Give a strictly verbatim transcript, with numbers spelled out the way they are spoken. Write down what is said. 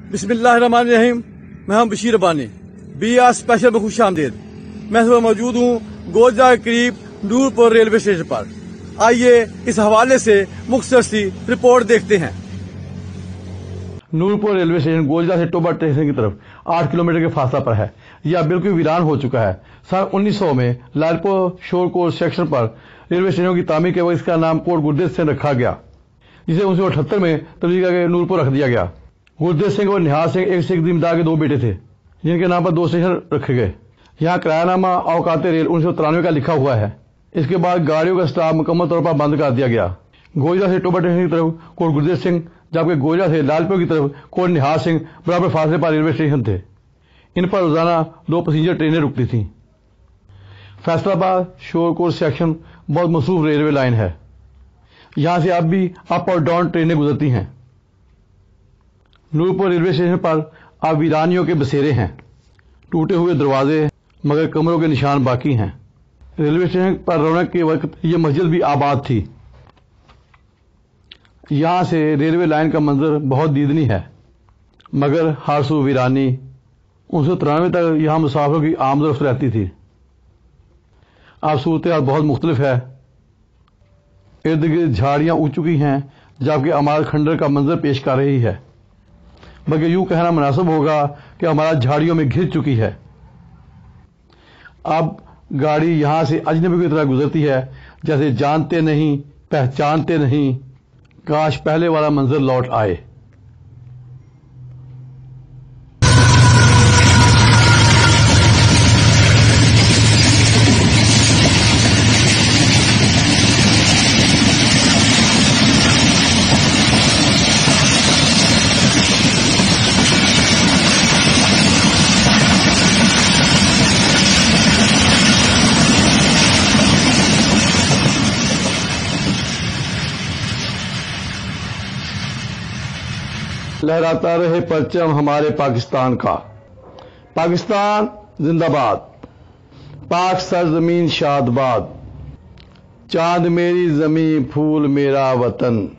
بسم اللہ الرحمن الرحیم. میں ہوں Bashir Rabbani, B R special میں خوش آمدید. میں اس وقت موجود ہوں گوجرا کے قریب نورپور ریلوے اسٹیشن پر. آئیے اس حوالے سے مختصر سی رپورٹ دیکھتے ہیں. نورپور ریلوے اسٹیشن گوجرا سے ٹوبا اسٹیشن کی طرف آٹھ کلومیٹر کے فاصلہ پر ہے. یہ بالکل ویران ہو چکا ہے. سن انیس سو میں لالپور شور کوٹ سیکشن پر ریلوے اسٹیشن کی تعمیر کے وقت اس کا نام کوٹ گردیو سنگھ رکھا گیا, جسے انیس سو اٹھہتر میں تبدیل کر کے نورپور رکھ دیا گیا. گردیو سنگھ اور نہاد سنگھ ایک سکھ زمیندار کے دو بیٹے تھے, جن کے نام پر دو اسٹیشن رکھے گئے. یہاں کرایہ نامہ اوقات ریل انیس سو ترانوے کا لکھا ہوا ہے. اس کے بعد گاڑیوں کا اسٹاف مکمل طور پر بند کر دیا گیا. گوجرا سے ٹوبا اسٹیشن کی طرف کوٹ گردیو سنگھ, جبکہ گوجرا سے لالپور کی طرف کوٹ نہاد سنگھ برابر فاصلے پر ریلوے اسٹیشن تھے. ان پر روزانہ دو پیسنجر ٹرینیں رکتی تھیں. فیصلہ آباد شور کوٹ سیکشن بہت مصروف ریلوے لائن ہے. یہاں سے اب بھی اپ اور ڈاؤن ٹرینیں گزرتی ہیں. نورپور ریلوے اسٹیشن پر اب ویرانیوں کے بسیرے ہیں. ٹوٹے ہوئے دروازے مگر کمروں کے نشان باقی ہیں. ریلوے اسٹیشن پر رونق کے وقت یہ مسجد بھی آباد تھی. یہاں سے ریلوے لائن کا منظر بہت دیدنی ہے, مگر ہر سو ویرانی. انیس سو ترانوے تک یہاں مسافروں کی آمد و رفت رہتی تھی. اب صورتحال بہت مختلف ہے. ارد گرد جھاڑیاں اگ چکی ہیں, جبکہ عمارت کھنڈر کا منظر پیش کر رہی ہے. بلکہ یوں کہنا مناسب ہوگا کہ عمارت جھاڑیوں میں گھر چکی ہے. اب گاڑی یہاں سے اجنبی کی طرح گزرتی ہے, جیسے جانتے نہیں پہچانتے نہیں, کاش پہلے والا منظر لوٹ آئے. لہراتا رہے پرچم ہمارے پاکستان کا. پاکستان زندہ باد. پاک سرزمین شاد باد. چاند میری زمین پھول میرا وطن.